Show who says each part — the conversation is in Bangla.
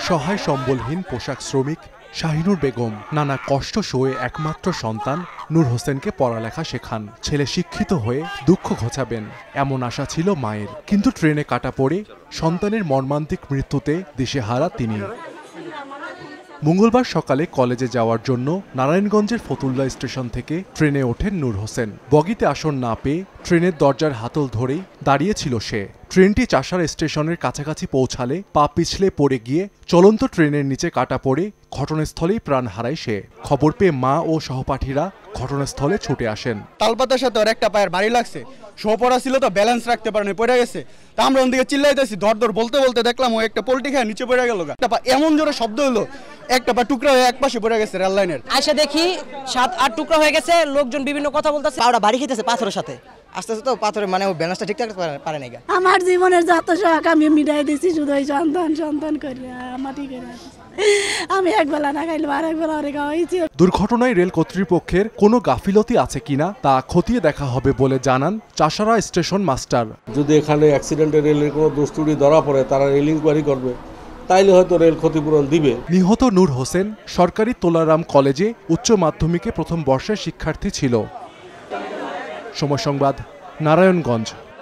Speaker 1: সহায় সম্বলহীন পোশাক শ্রমিক শাহিনুর বেগম নানা কষ্ট সয়ে একমাত্র সন্তান নূর হোসেনকে পড়ালেখা শেখান। ছেলে শিক্ষিত হয়ে দুঃখ ঘোচাবেন এমন আশা ছিল মায়ের, কিন্তু ট্রেনে কাটা পড়ে সন্তানের মর্মান্তিক মৃত্যুতে দিশেহারা তিনি। মঙ্গলবার সকালে কলেজে যাওয়ার জন্য নারায়ণগঞ্জের ফতুল্লা স্টেশন থেকে ট্রেনে ওঠেন নূর হোসেন। বগিতে আসন না পেয়ে ট্রেনের দরজার হাতল ধরেই দাঁড়িয়েছিল সে। ট্রেনটি চাষাড়া স্টেশনের কাছাকাছি পৌঁছালে পা পিছলে পড়ে গিয়ে চলন্ত ট্রেনের নিচে কাটা পড়ে ঘটনাস্থলেই প্রাণ হারায় সে। খবর পেয়ে মা ও সহপাঠীরা ঘটনাস্থলে ছুটে আসেন।
Speaker 2: তালপাতার সাথে ওর একটা পায়ের বাড়ি লাগছে, শোপড়া ছিল তো ব্যালেন্স রাখতে পারেনি, পড়ে গেছে। তা আমরা ওদিকে চিল্লাইতেছি, ধর ধর বলতে বলতে দেখলাম ও একটা পোল্ট্রি খেয়ে নিচে পড়ে গেল। একটা পা এমন জোরে শব্দ হলো, একটা পা টুকরা হয়ে এক পাশে পড়ে গেছে রেল লাইনের।
Speaker 3: আইসা দেখি 7-8 টুকরা হয়ে গেছে। লোকজন বিভিন্ন কথা বলতেছে, পাউডা বাড়ি খেতেছে পাথরের সাথে। আস্তে আস্তে তো পাথরের মানে ও ব্যালেন্সটা ঠিক থাকতে পারে না।
Speaker 4: আমার জীবনের যত শখ আমি মিটাই দিছি শুধু ওই সন্তান করে মাটি করে। আমি একবেলা না খাইলে আর একবেলা ওরে খাওয়াইছি।
Speaker 1: দুর্ঘটনায় রেল কর্তৃপক্ষের কোনো গাফিলতি আছে কিনা তা খতিয়ে দেখা হবে বলে জানান চাষাড়া স্টেশন মাস্টার।
Speaker 5: যদি এখানে অ্যাক্সিডেন্টে রেলের কোনো দোষ ত্রুটি ধরা পড়ে তারা রেল ইনকোয়ারি করবে, তাইলে হয়তো রেল ক্ষতিপূরণ দিবে।
Speaker 1: নিহত নূর হোসেন সরকারি তোলারাম কলেজে উচ্চ মাধ্যমিকে প্রথম বর্ষের শিক্ষার্থী ছিল। সময় সংবাদ, নারায়ণগঞ্জ।